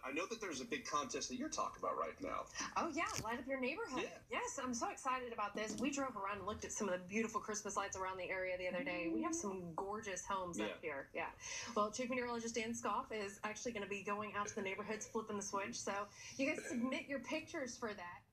I know that there's a big contest that you're talking about right now. Oh yeah, light up your neighborhood. Yeah. Yes, I'm so excited about this. We drove around and looked at some of the beautiful Christmas lights around the area the other day. We have some gorgeous homes up here. Yeah. Well, Chief Meteorologist Dan Scoff is actually going to be going out to the neighborhoods, flipping the switch. So you guys submit your pictures for that.